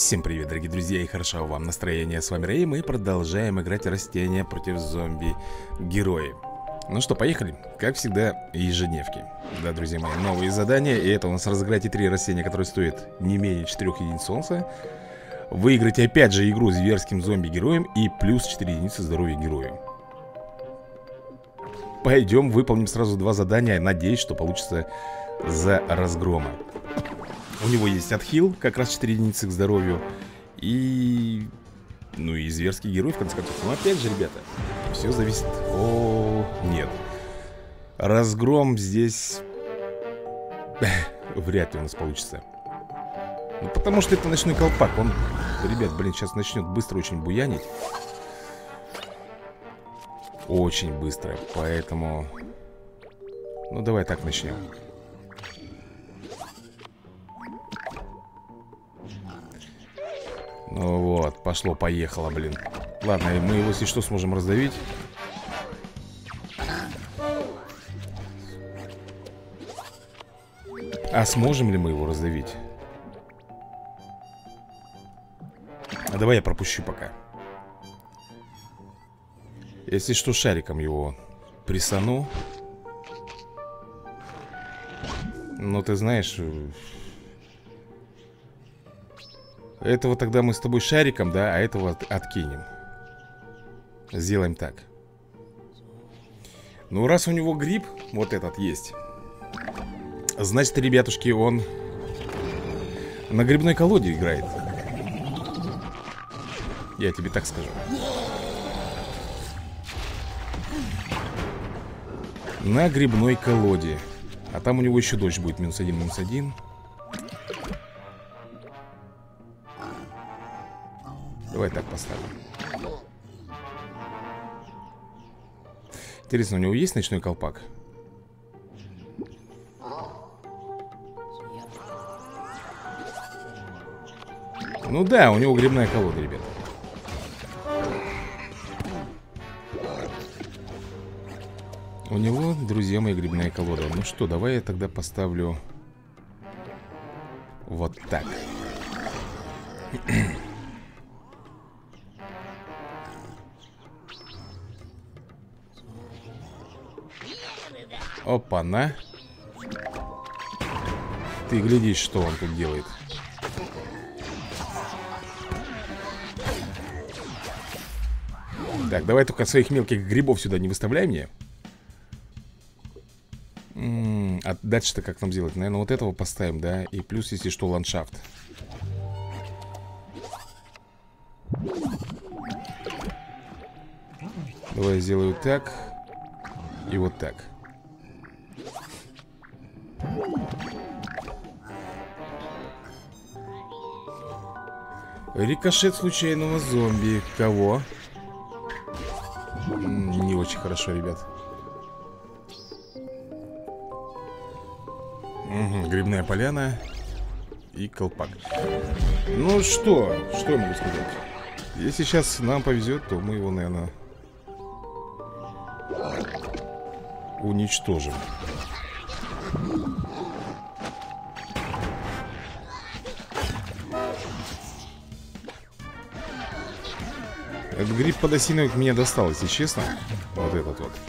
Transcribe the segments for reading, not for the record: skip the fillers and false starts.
Всем привет, дорогие друзья, и хорошо вам настроение. С вами Рэй, мы продолжаем играть растения против зомби-героев. Ну что, поехали. Как всегда, ежедневки. Да, друзья мои, новые задания. И это у нас разыграйте 3 растения, которые стоят не менее 4 единиц солнца. Выиграть опять же игру с зверским зомби-героем и плюс 4 единицы здоровья герою. Пойдем, выполним сразу 2 задания. Надеюсь, что получится за разгрома. У него есть отхил, как раз 4 единицы к здоровью. И... ну и зверский герой, в конце концов. Но опять же, ребята, все зависит... О, нет. Разгром здесь... вряд ли у нас получится. Ну, потому что это ночной колпак. Он, ребят, блин, сейчас начнет быстро очень буянить. Очень быстро. Поэтому... ну, давай так начнем. Ну вот, пошло-поехало, блин. Ладно, мы его, если что, сможем раздавить. А сможем ли мы его раздавить? А давай я пропущу пока. Если что, шариком его присану. Ну, ты знаешь... этого тогда мы с тобой шариком, да, а этого откинем. Сделаем так. Ну, раз у него гриб, вот этот есть, значит, ребятушки, он на грибной колоде играет. Я тебе так скажу. На грибной колоде. А там у него еще дождь будет. -1, -1. Давай так поставим. Интересно, у него есть ночной колпак? Ну да, у него грибная колода, ребята. У него, друзья мои, грибная колода. Ну что, давай я тогда поставлю вот так. Опа-на. Ты глядишь, что он тут делает. Так, давай только своих мелких грибов сюда не выставляй мне. А дальше-то как нам делать? Наверное, вот этого поставим, да? И плюс, если что, ландшафт. Давай я сделаю так. И вот так. Рикошет случайного зомби. Кого? Не очень хорошо, ребят. Угу, грибная поляна и колпак. Ну что я могу сказать? Если сейчас нам повезет, то мы его, наверное, уничтожим. Этот гриб подосиновик меня достал, если честно. Вот этот вот.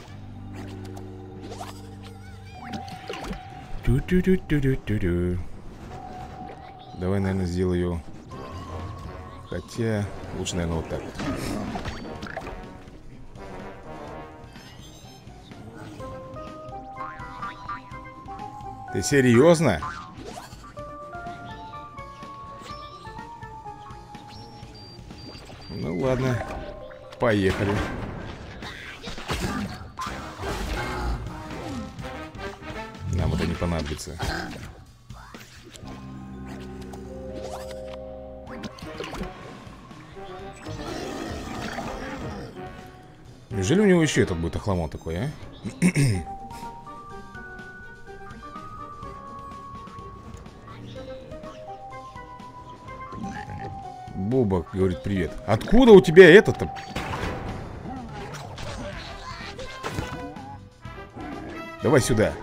Ту-ту-ту-ту-ту-ту. Давай, наверное, сделаю. Хотя, лучше, наверное, вот так вот. Ты серьезно? Ну ладно, поехали. Нам это не понадобится. Неужели у него еще этот будет охламон такой, а? Боба говорит привет. Откуда у тебя это-то? Давай сюда.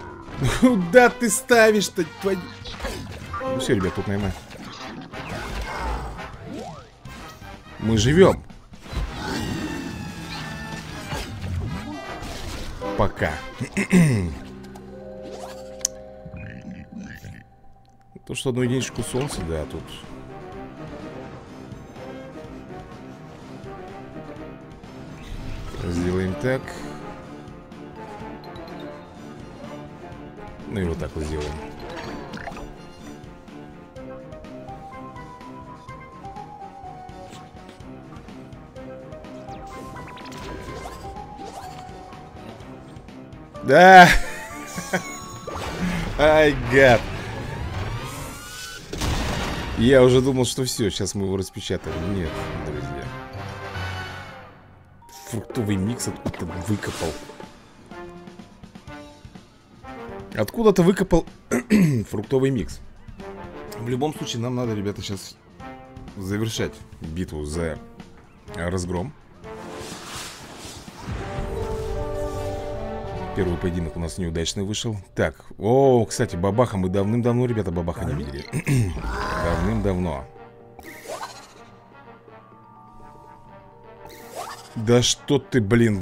Куда ты ставишь-то? Ну все, ребят, тут, наверное, Мы живем. Пока. То, что одну единичку солнца, да, тут. Сделаем так. Ну и вот так вот сделаем. Да! Ай, гад! Я уже думал, что все, сейчас мы его распечатаем. Нет, друзья. Фруктовый микс откуда-то выкопал. Откуда-то выкопал фруктовый микс. В любом случае, нам надо, ребята, сейчас завершать битву за разгром. Первый поединок у нас неудачный вышел. Так, о, кстати, бабаха. Мы давным-давно, ребята, бабаха не видели. Давным-давно. Да что ты, блин.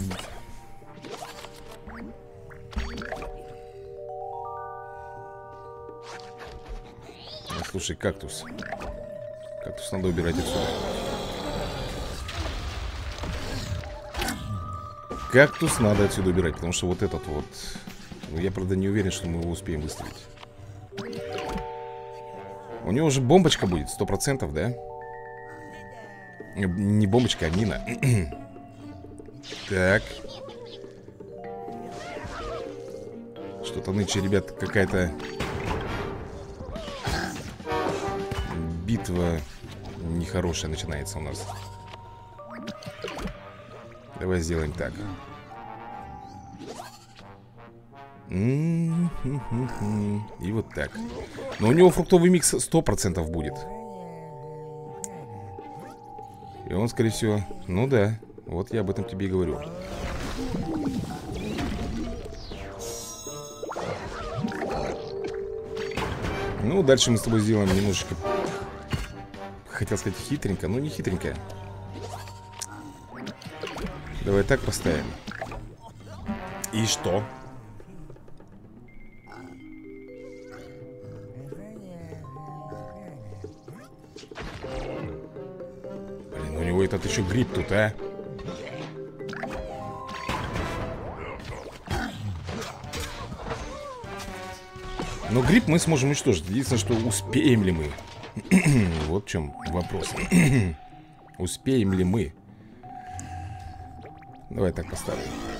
Слушай, кактус. Кактус надо убирать отсюда. Кактус надо отсюда убирать, потому что вот этот вот... Ну, я, правда, не уверен, что мы его успеем выставить. У него уже бомбочка будет, 100%, да? Не бомбочка, а мина. Так. Что-то нынче, ребят, какая-то... битва нехорошая начинается у нас. Давай сделаем так. И вот так. Но у него фруктовый микс 100% будет. И он, скорее всего... Ну да, вот я об этом тебе и говорю. Ну, дальше мы с тобой сделаем немножечко... Хотел сказать хитренько, но не хитренько. Давай так поставим. И что? Блин, у него этот еще гриб тут, а? Но гриб мы сможем уничтожить. Единственное, что успеем ли мы? Вот в чем вопрос. Успеем ли мы? Давай так поставим.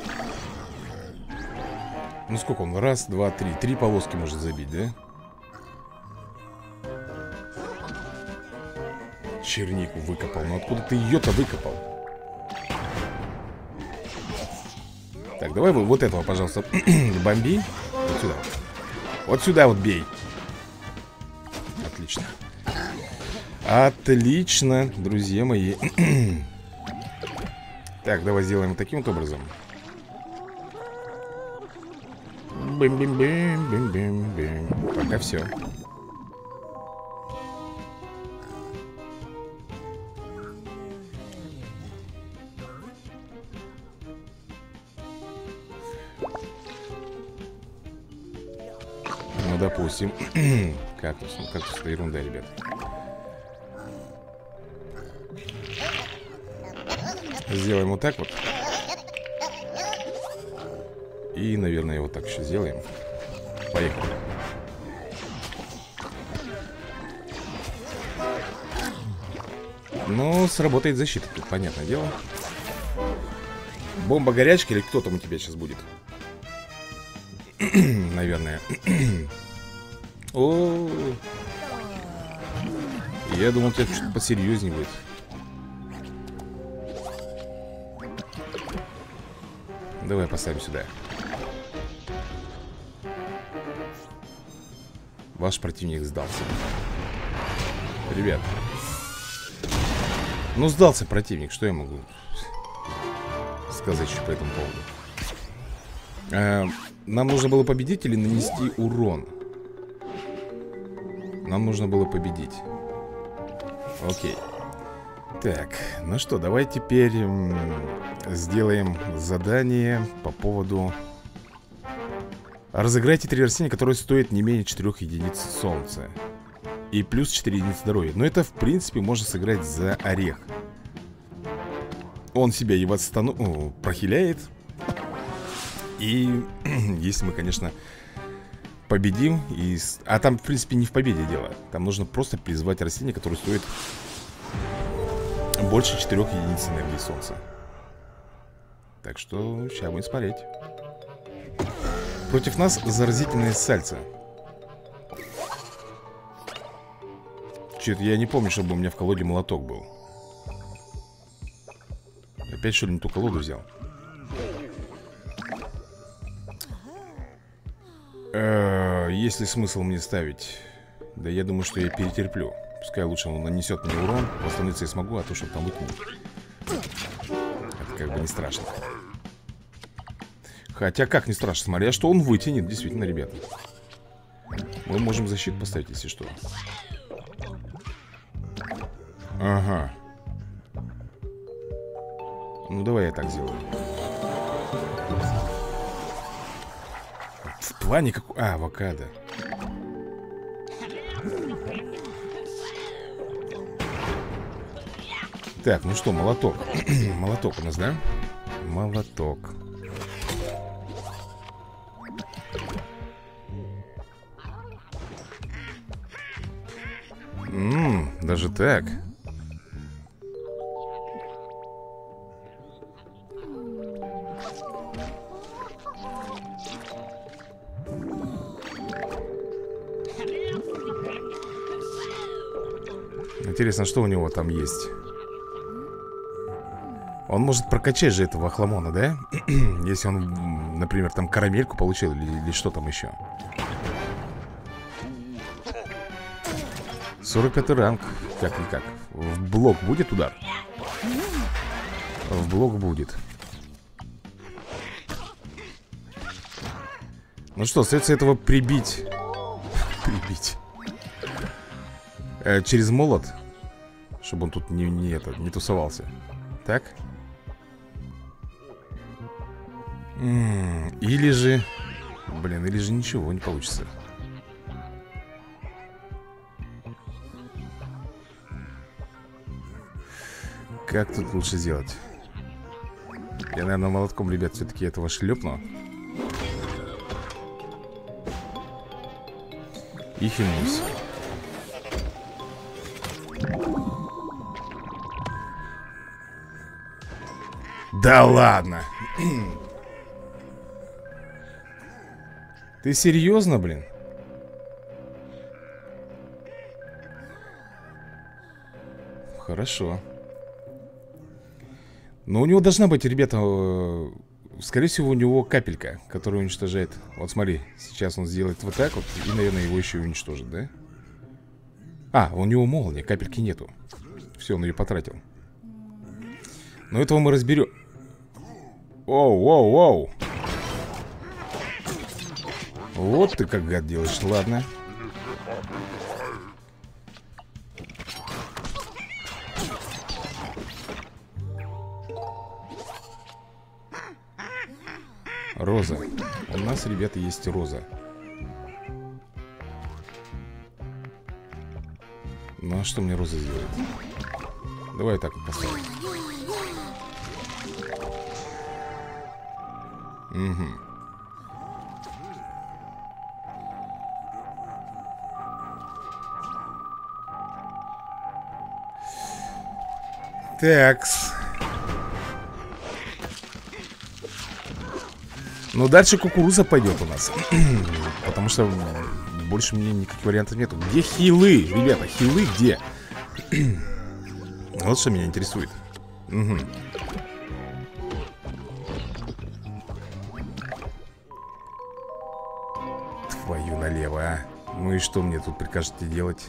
Ну сколько он? Раз, два, три. 3 полоски может забить, да? Чернику выкопал. Ну откуда ты ее-то выкопал? Так, давай вот этого, пожалуйста, бомби. Вот сюда. Вот сюда вот бей. Отлично. Отлично, друзья мои. Так, давай сделаем вот таким вот образом. Бим-бим-бим-бим-бим-бим. Пока все. Ну, допустим. Кактус. Ну, кактус — это ерунда, ребят. Сделаем вот так вот. И, наверное, вот так еще сделаем. Поехали. Ну, сработает защита тут, понятное дело. Бомба горячка или кто там у тебя сейчас будет? Наверное. О, я думал, у тебя что-то посерьезнее будет. Давай поставим сюда. Ваш противник сдался. Ребят. Ну, сдался противник. Что я могу сказать еще по этому поводу? Нам нужно было победить или нанести урон? Нам нужно было победить. Окей. Так, ну что, давай теперь сделаем задание по поводу... Разыграйте 3 растения, которые стоят не менее 4 единиц солнца. И плюс 4 единицы здоровья. Но это, в принципе, можно сыграть за орех. Он себя и прохиляет. И если мы, конечно, победим А там, в принципе, не в победе дело. Там нужно просто призвать растение, которое стоит больше 4 единиц энергии солнца. Так что сейчас будем смотреть. Против нас заразительное сальце. Чё-то я не помню, чтобы у меня в колоде молоток был. Опять, что ли, не ту колоду взял? Есть ли смысл мне ставить? Да я думаю, что я перетерплю. Пускай лучше он нанесет мне урон. Восстановиться я смогу, а то, чтобы там выкинуть, это как бы не страшно. Хотя как не страшно, смотря что он вытянет. Действительно, ребята. Мы можем защиту поставить, если что. Ага. Ну давай я так сделаю. В плане как... авокадо. Так, ну что, молоток. Молоток у нас, да? Молоток. Даже так. Интересно, что у него там есть. Он может прокачать же этого охламона, да? Если он, например, там карамельку получил или что там еще. 45 ранг. Как-никак. В блок будет удар? В блок будет. Ну что, остается этого прибить. Прибить. Через молот. Чтобы он тут не тусовался. Так. Или же... Блин, или же ничего не получится. Как тут лучше сделать? Я, наверное, молотком, ребят, все-таки этого шлепну. И химусь. Да ладно. Ты серьезно, блин? Хорошо. Но у него должна быть, ребята, скорее всего, у него капелька, которая уничтожает. Вот смотри, сейчас он сделает вот так вот. И, наверное, его еще и уничтожит, да? А, у него молния, капельки нету. Все, он ее потратил. Но этого мы разберем. Оу, оу, оу. Вот ты как гад делаешь, ладно. Роза. У нас, ребята, есть роза. Ну а что мне роза сделает? Давай так вот поставим. Угу. Такс. Ну, дальше кукуруза пойдет у нас. Потому что больше мне никаких вариантов нету. Где хилы, ребята? Хилы где? Вот что меня интересует. Угу. Твою налево, а. Ну и что мне тут прикажете делать?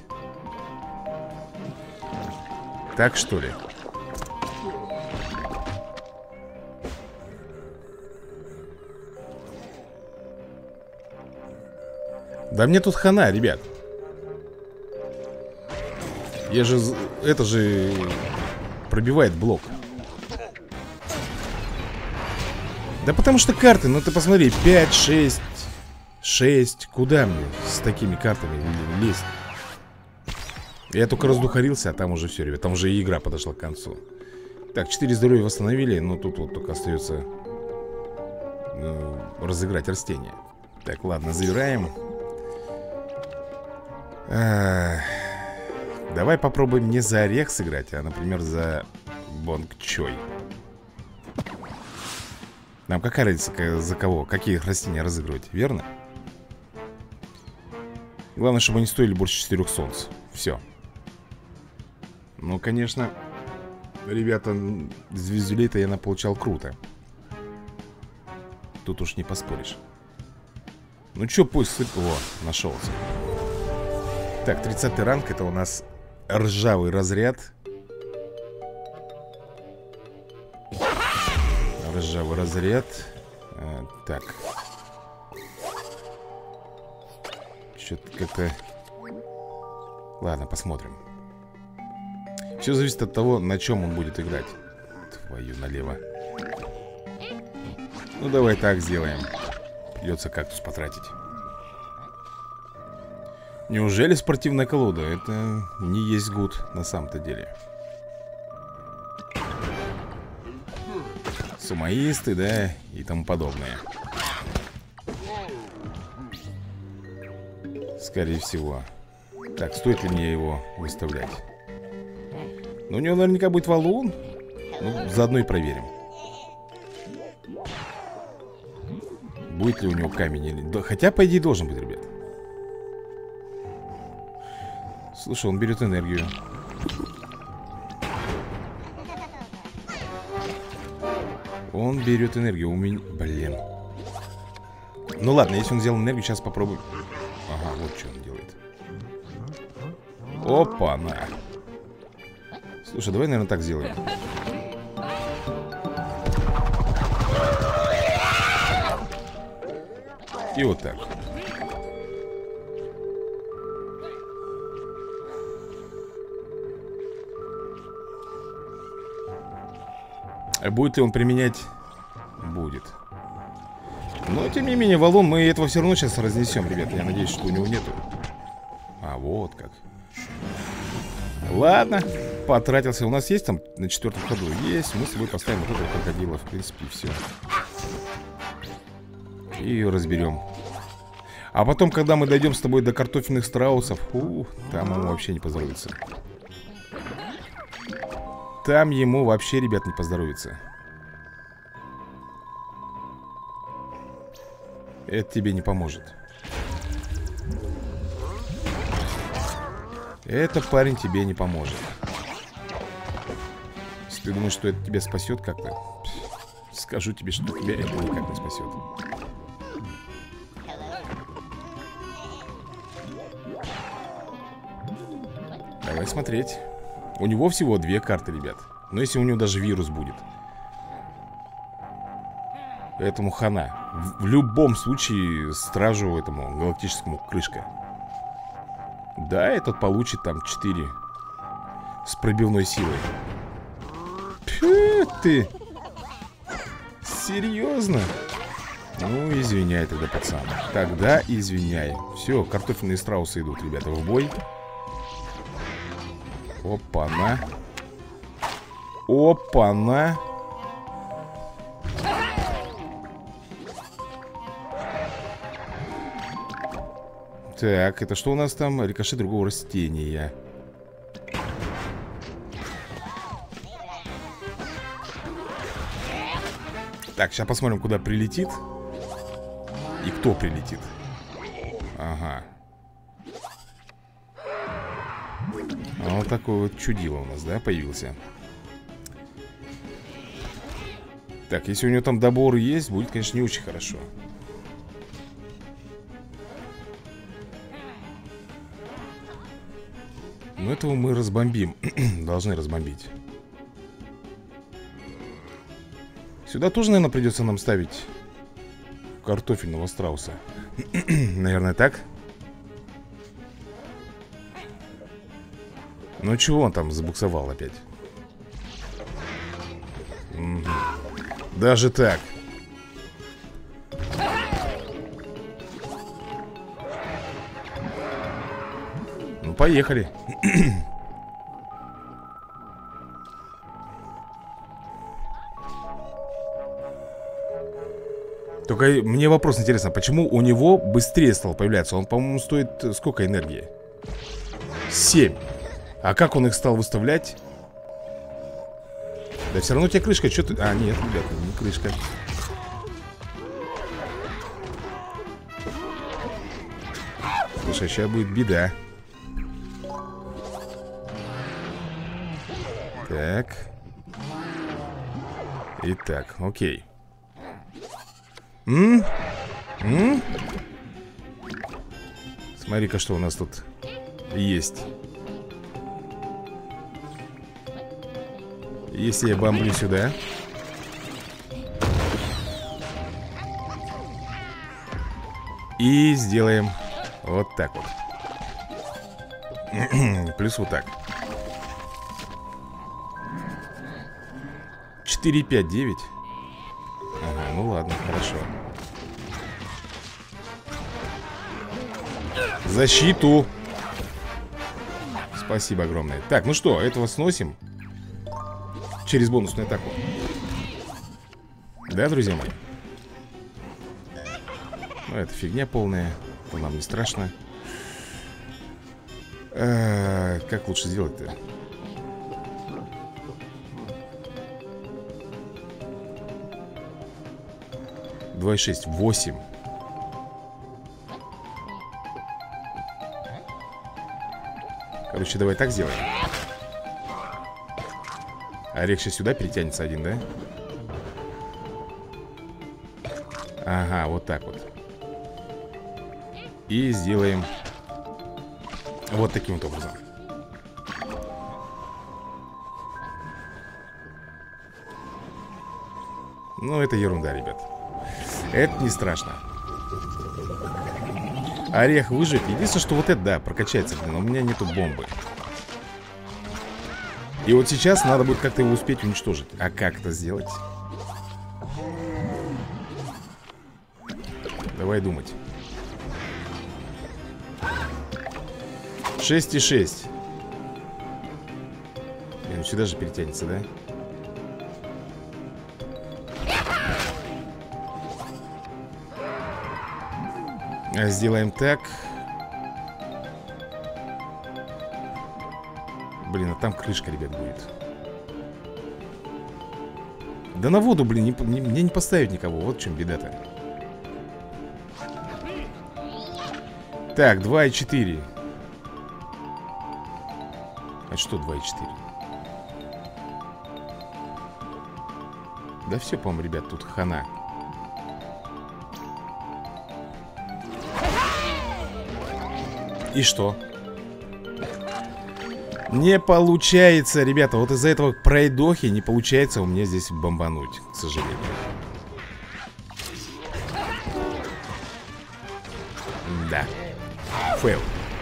Так, что ли? Да мне тут хана, ребят. Я же... Это же... пробивает блок? Да потому что карты, ну ты посмотри, 5, 6, 6. Куда мне с такими картами лезть? Я только раздухарился, а там уже все, ребят. Там уже и игра подошла к концу. Так, 4 здоровья восстановили. Но тут вот только остается разыграть растение. Так, ладно, забираем. Давай попробуем не за орех сыграть, а, например, за бонгчой. Нам какая разница, за кого, какие растения разыгрывать, верно? Главное, чтобы они стоили больше 4 солнц. Все. Ну, конечно, ребята, звездюлей-то я получал круто. Тут уж не поспоришь. Ну чё, пусть сыпь. Во, нашелся. Так, 30-й ранг. Это у нас ржавый разряд. Ржавый разряд. Так. Что-то как-то... Ладно, посмотрим. Все зависит от того, на чем он будет играть. Твою налево. Ну, давай так сделаем. Придется кактус потратить. Неужели спортивная колода? Это не есть гуд на самом-то деле. Сумоисты, да, и тому подобное. Скорее всего. Так, стоит ли мне его выставлять? Ну, у него наверняка будет валун. Ну, заодно и проверим. Будет ли у него камень или... Да, хотя, по идее, должен быть, ребят. Слушай, он берет энергию. Он берет энергию. У меня... Блин. Ну ладно, если он взял энергию, сейчас попробуем. Ага, вот что он делает. Опа-на. Слушай, давай, наверное, так сделаем. И вот так. А будет ли он применять? Будет. Но, тем не менее, валун, мы этого все равно сейчас разнесем, ребята. Я надеюсь, что у него нету. А, вот как. Ладно, потратился. У нас есть там на 4-м ходу? Есть. Мы с собой поставим вот этого крокодила. В принципе, все. И ее разберем. А потом, когда мы дойдем с тобой до картофельных страусов, там ему вообще не поздоровится. Там ему вообще, ребят, не поздоровится. Это тебе не поможет. Это, парень, тебе не поможет. Если ты думаешь, что это тебя спасет как-то, скажу тебе, что тебя это никак не спасет. Давай смотреть. У него всего 2 карты, ребят. Но если у него даже вирус будет, этому хана. В любом случае стражу этому галактическому крышка. Да, этот получит там 4 с пробивной силой. Фу ты. Серьезно? Ну, извиняй тогда, пацан. Тогда извиняй. Все, картофельные страусы идут, ребята, в бой. Опа-на. Опа-на. Так, это что у нас там? Рикошет другого растения. Так, сейчас посмотрим, куда прилетит. И кто прилетит. Ага. Вот такой вот чудило у нас, да, появился. Так, если у него там добор есть, будет, конечно, не очень хорошо. Но этого мы разбомбим. Должны разбомбить. Сюда тоже, наверное, придется нам ставить картофельного страуса. Наверное, так. Ну чего он там забуксовал опять? Даже так. Ну, поехали. Только мне вопрос интересно, почему у него быстрее стал появляться? Он, по-моему, стоит сколько энергии? 7. А как он их стал выставлять? Да все равно у тебя крышка, что ты... А, нет, ребят, не крышка. Слушай, сейчас будет беда. Так. Итак, окей. Смотри-ка, что у нас тут есть. Если я бомблю сюда. И сделаем вот так вот. Плюс вот так. 4, 5, 9. Ага, ну ладно, хорошо. Защиту. Спасибо огромное. Так, ну что, этого сносим через бонусную атаку. Да, друзья мои? Ну, это фигня полная. Это нам не страшно. Как лучше сделать-то? Два и 6, 8. Короче, давай так сделаем. Орех сейчас сюда перетянется один, да? Ага, вот так вот. И сделаем вот таким вот образом. Ну, это ерунда, ребят. Это не страшно. Орех выживет. Единственное, что вот это, да, прокачается. Но у меня нету бомбы. И вот сейчас надо будет как-то его успеть уничтожить. А как это сделать? Давай думать. 6 и 6. Ну сюда же перетянется, да? Сделаем так. Блин, а там крышка, ребят, будет. Да на воду, блин, мне не поставить никого. Вот в чем беда-то. Так, 2 и 4. А что 2 и 4? Да все, по-моему, ребят, тут хана. И что? Не получается, ребята. Вот из-за этого пройдохи не получается у меня здесь бомбануть, к сожалению. Да. Фейл.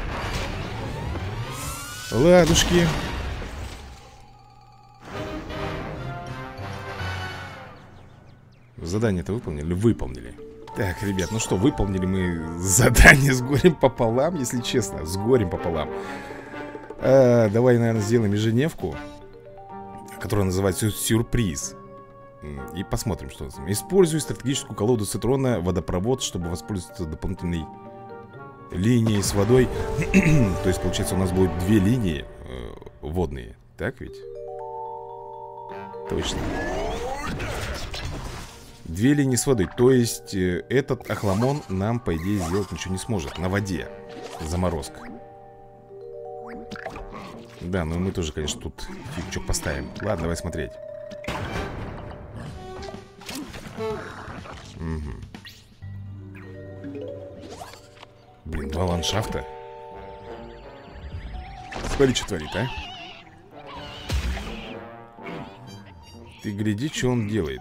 Ладушки. Задание-то выполнили? Выполнили. Так, ребят, ну что, выполнили мы задание с горем пополам, если честно. С горем пополам. Давай, наверное, сделаем ежедневку, которая называется «Сюрприз». И посмотрим, что там. Используй стратегическую колоду цитрона, водопровод, чтобы воспользоваться дополнительной линией с водой. То есть, получается, у нас будет 2 линии водные. Так ведь? Точно. 2 линии с водой. То есть, этот охламон нам, по идее, сделать ничего не сможет. На воде. Заморозка. Да, но мы тоже, конечно, тут фиг поставим. Ладно, давай смотреть. Угу. Блин, 2 ландшафта. Смотри, что творит, а. Ты гляди, что он делает.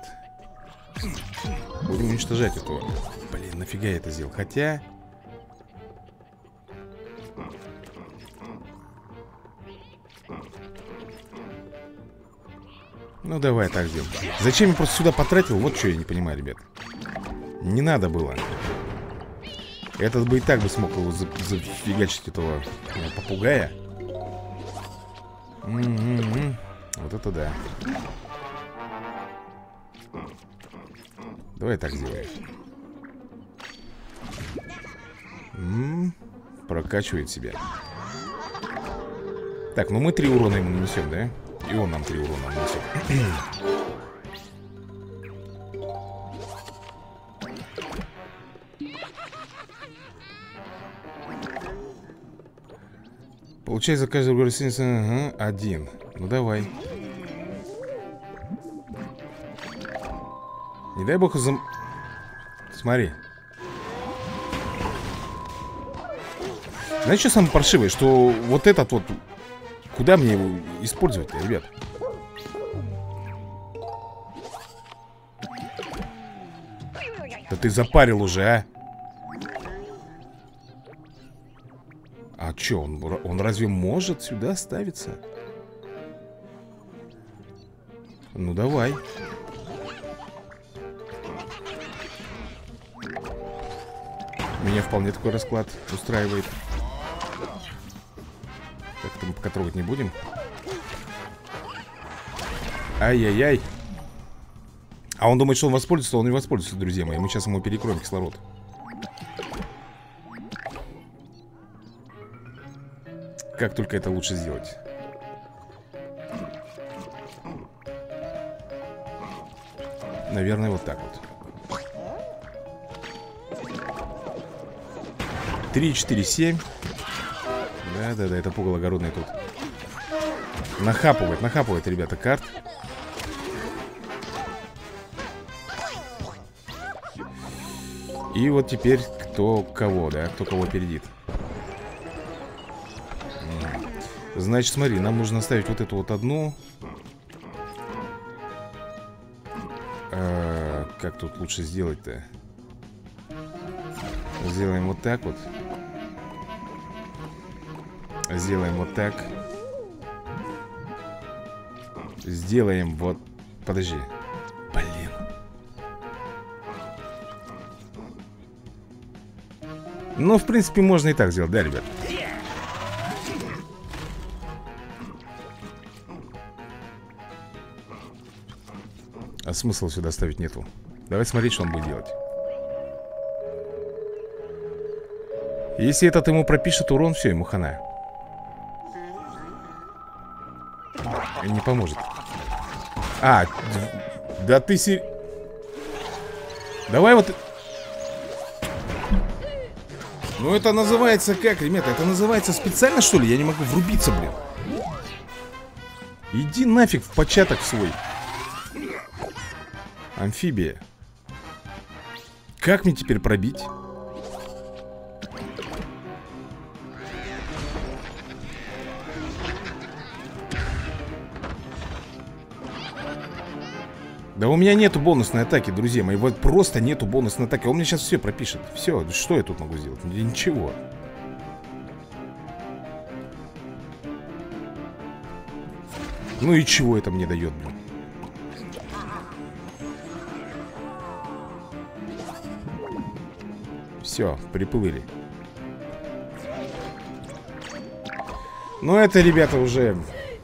Будем уничтожать этого. Блин, нафига я это сделал? Хотя... Ну давай так сделаем. Зачем я просто сюда потратил? Вот что я не понимаю, ребят. Не надо было. Этот бы и так бы смог его зафигачить, этого попугая. Вот это да. Давай так сделаем. Прокачивает себя. Так, ну мы 3 урона ему нанесем, да? И он нам 3 урона нанесет. Получай за каждую гостиницу 1. Ну давай. Не дай бог Смотри. Знаешь, что самое паршивое? Что вот этот вот... Куда мне его использовать-то, ребят? Да ты запарил уже, а? А чё, он разве может сюда ставиться? Ну давай. Меня вполне такой расклад устраивает. Так, это мы пока трогать не будем. Ай-яй-яй. А он думает, что он воспользуется, он не воспользуется, друзья мои. Мы сейчас ему перекроем кислород. Как только это лучше сделать. Наверное, вот так вот. 3, 4, 7. Да-да-да, это пугало огородное тут. Нахапывает, ребята, карт. И вот теперь кто кого, да? Кто кого опередит. Значит, смотри, нам нужно оставить вот эту вот одну. Как тут лучше сделать-то? Сделаем вот так вот. Сделаем вот так. Сделаем вот... Подожди. Блин. Ну, в принципе, можно и так сделать, да, ребят? А смысла сюда ставить нету. Давай смотреть, что он будет делать. Если этот ему пропишет урон, все, ему хана. И не поможет. А, да ты Давай вот... Ну это называется как, ребята? Это называется специально, что ли? Я не могу врубиться, блин. Иди нафиг в початок свой. Амфибия. Как мне теперь пробить? Да у меня нету бонусной атаки, друзья мои. Вот просто нету бонусной атаки. Он мне сейчас все пропишет. Все, что я тут могу сделать? Ничего. Ну и чего это мне дает, блин? Все, приплыли. Ну это, ребята, уже...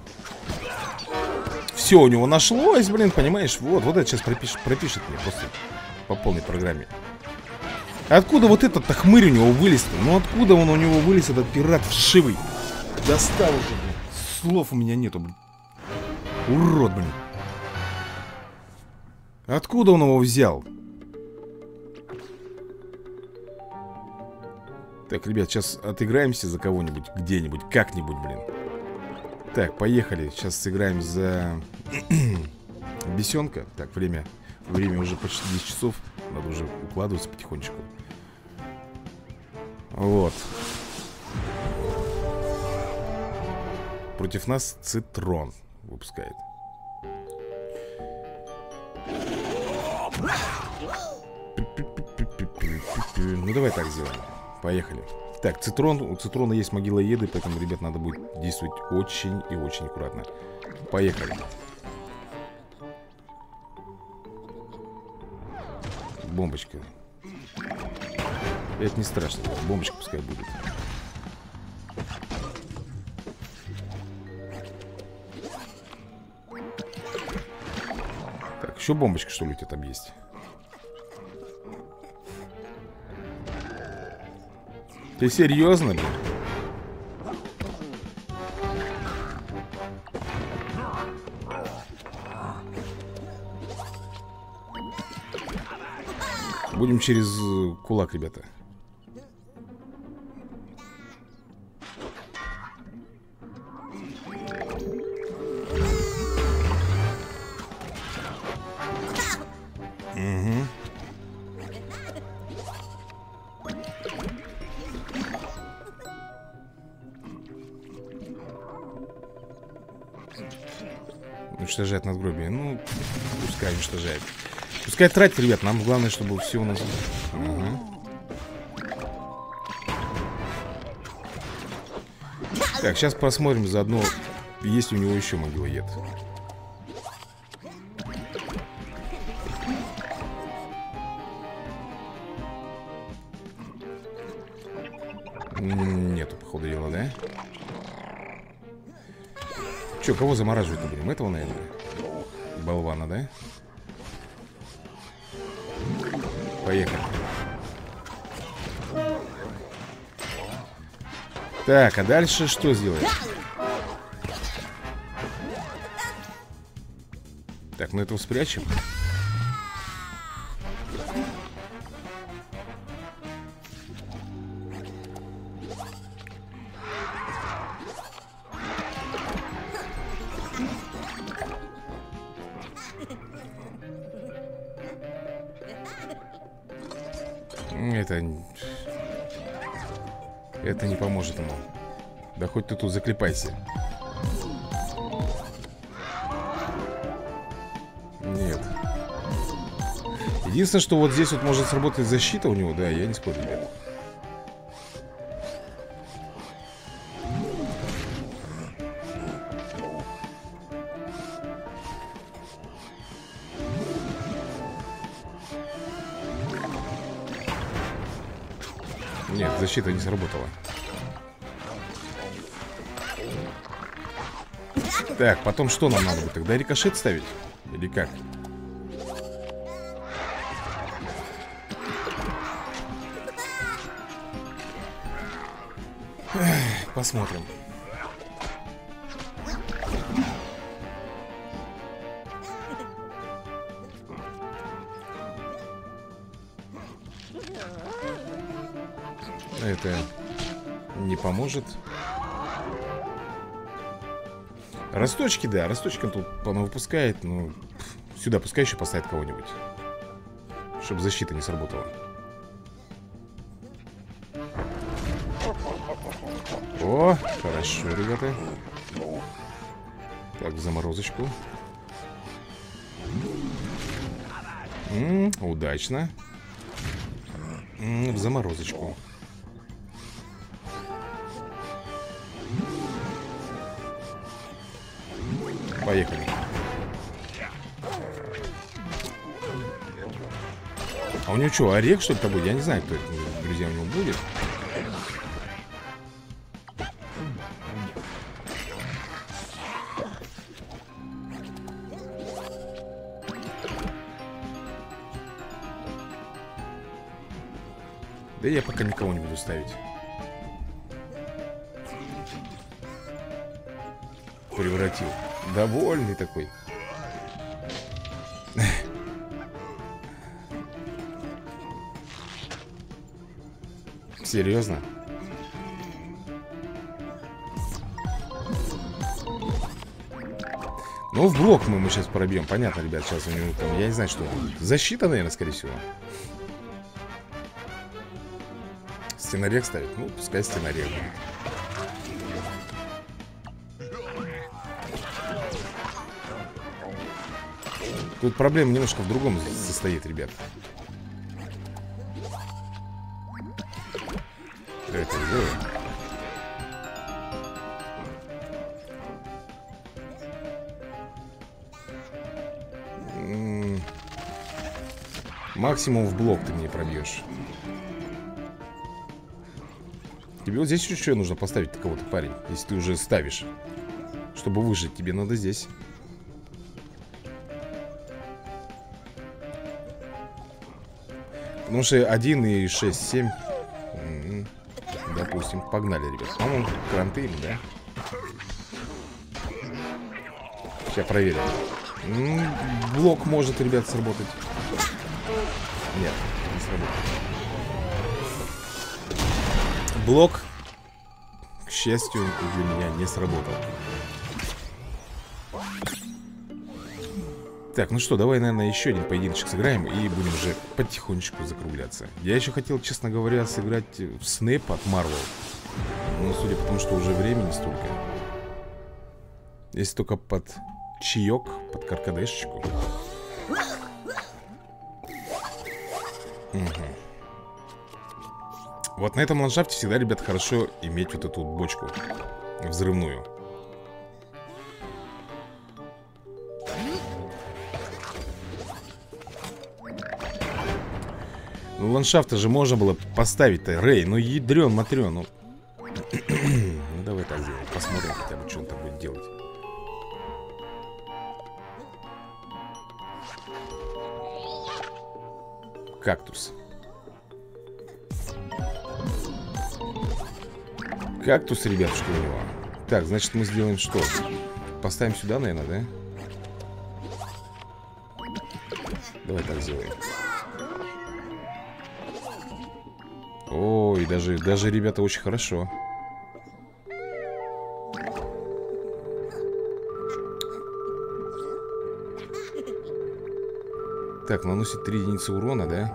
Все у него нашлось, блин, понимаешь? Вот это сейчас пропишет мне просто по полной программе. Откуда вот этот-то хмырь у него вылез-то? Ну откуда он у него вылез, этот пират вшивый? Достал уже, блин. Слов у меня нету, блин. Урод, блин. Откуда он его взял? Так, ребят, сейчас отыграемся за кого-нибудь, где-нибудь, как-нибудь, блин. Так, поехали. Сейчас сыграем за бесенка. Так, время уже почти 10 часов. Надо уже укладываться потихонечку. Вот. Против нас Цитрон выпускает. Ну, давай так сделаем. Поехали. Так, у Цитрона есть могилоеды, поэтому, ребят, надо будет действовать очень и очень аккуратно. Поехали. Бомбочка. Это не страшно. Бомбочка пускай будет. Так, еще бомбочка, что ли, у тебя там есть? Ты серьезно, блин? Будем через кулак, ребята. Угу. Уничтожает надгробие. Ну, пускай уничтожает. Пускай тратит, ребят. Нам главное, чтобы все у нас... Угу. Так, сейчас посмотрим заодно, есть ли у него еще могилоед. Нету, походу дела, да? Че, кого замораживать-то будем? Этого, наверное? Болвана, да? Поехали. Так, а дальше что сделаем? Так, ну этого спрячем. Это не поможет ему. Да хоть ты тут заклепайся. Нет. Единственное, что вот здесь вот может сработать защита у него. Да, я не спорю, ребят. Нет, защита не сработала. Так, потом что нам надо будет? Тогда рикошет ставить? Или как? Эх, посмотрим. Это не поможет. Росточки, да, росточки он тут выпускает. Ну, сюда пускай еще поставит кого-нибудь, чтобы защита не сработала. О, хорошо, ребята. Так, в заморозочку. Удачно. В заморозочку. Поехали. А у него что, орех что-то будет? Я не знаю, кто это, друзья, у него будет. Да я пока никого не буду ставить. Превратил. Довольный такой. Серьезно? Ну, в блок мы сейчас пробьем. Понятно, ребят, сейчас у него там, я не знаю, что. Защита, наверное, скорее всего. Стенорек ставит? Ну, пускай стенорек будет. Тут проблема немножко в другом состоит, ребят. Это сделаем. Максимум в блок ты мне пробьешь. Тебе вот здесь еще нужно поставить кого-то, парень. Если ты уже ставишь. Чтобы выжить, тебе надо здесь. Потому что 1 и 6, 7. Допустим, погнали, ребят. По-моему, кранты им, да? Сейчас проверим. Блок может, ребят, сработать. Нет, не сработает. Блок, к счастью, для меня не сработал. Так, ну что, давай, наверное, еще один поединочек сыграем и будем уже потихонечку закругляться. Я еще хотел, честно говоря, сыграть в Снэп от Marvel. Но судя по тому, что уже времени столько. Если только под чаек, под каркадешечку. Угу. Вот на этом ландшафте всегда, ребят, хорошо иметь вот эту вот бочку взрывную. Ну, ландшафта же можно было поставить-то, Рэй. Ну, ядрен-матрен, ну. Ну, давай так сделаем. Посмотрим хотя бы, что он там будет делать. Кактус. Кактус, ребятушки, у него. Так, значит, мы сделаем что? Поставим сюда, наверное, да? Давай так сделаем. Ой, даже, ребята, очень хорошо. Так, наносит 3 единицы урона, да?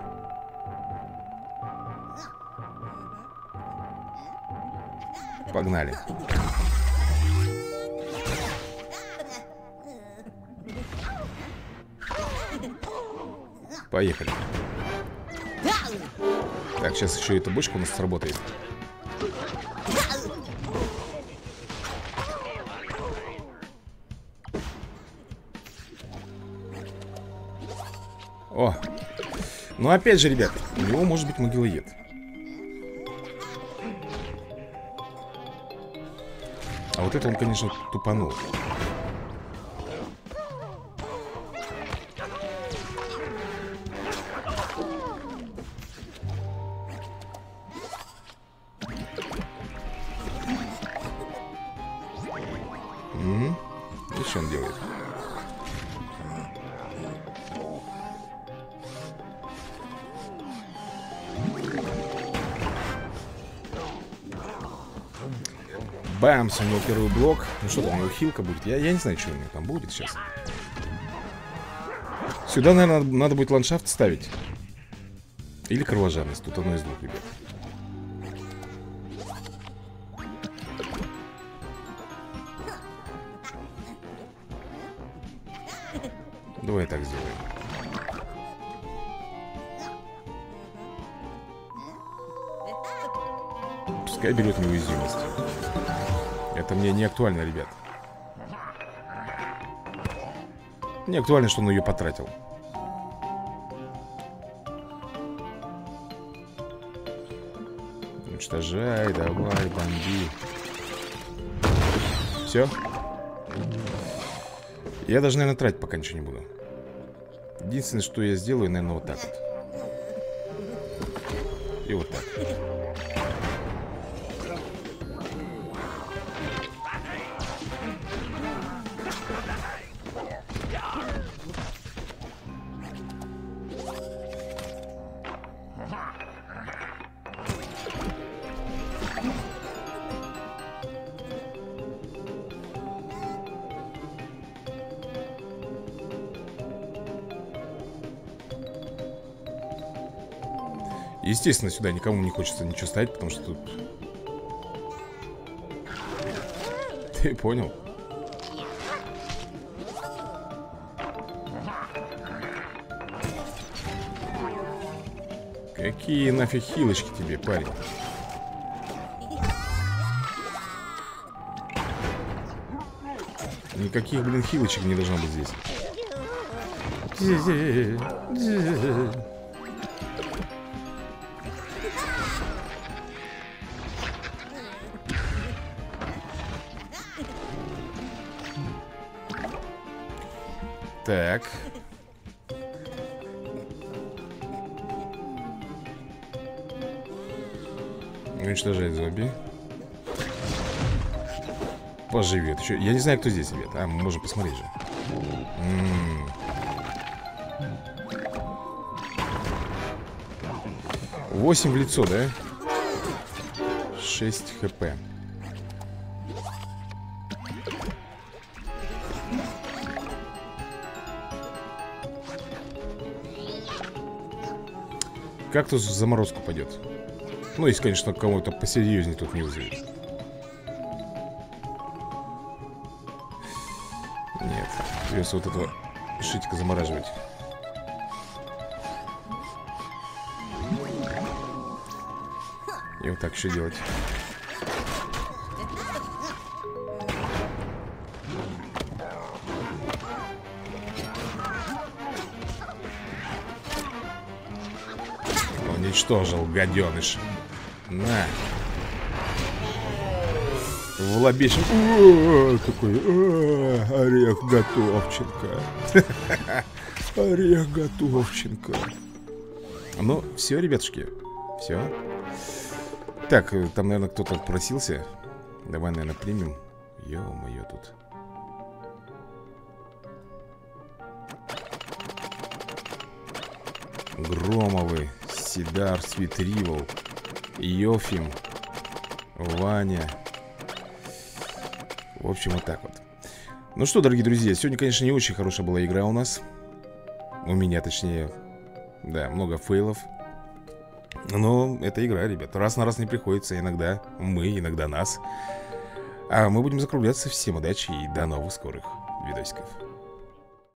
Погнали. Поехали. Так, сейчас еще эта бочка у нас сработает. О! Ну опять же, ребят, у него может быть могилоед. А вот это он, конечно, тупанул. И что он делает? Бамс, у него первый блок. Ну что там, у него хилка будет? Я не знаю, что у него там будет сейчас. Сюда, наверное, надо будет ландшафт ставить. Или кровожадность. Тут одно из двух, ребят. Давай так сделаем. Пускай берет неуязвимость. Это мне не актуально, ребят. Не актуально, что он ее потратил. Уничтожай, давай, бомби. Все. Я даже, наверное, тратить пока ничего не буду. Единственное, что я сделаю, наверное, вот так вот. И вот так. Естественно, сюда никому не хочется ничего ставить, потому что тут... Ты понял? Какие нафиг хилочки тебе, парень? Никаких, блин, хилочек не должно быть здесь. Так. Уничтожает зомби. Поживет еще. Я не знаю, кто здесь, ребят. А, мы можем посмотреть же. 8 в лицо, да? 6 хп. Кактус в заморозку пойдет. Ну, если, конечно, кого-то посерьезнее тут не вызовет. Нет, придется вот этого шитика замораживать. И вот так еще делать. Уничтожил, гаденыш. На. В лобешем. Такой. Орех Готовченко. Орех Готовченко. Ну, все, ребятушки. Все. Так, там, наверное, кто-то просился. Давай, наверное, примем. Ё-моё, тут. Громовы, Сидар, Свитривол, Йофим, Ваня. В общем, вот так вот. Ну что, дорогие друзья, сегодня, конечно, не очень хорошая была игра у нас. У меня, точнее. Да, много фейлов. Но это игра, ребят. Раз на раз не приходится. Иногда мы, иногда нас. А мы будем закругляться. Всем удачи и до новых скорых видосиков.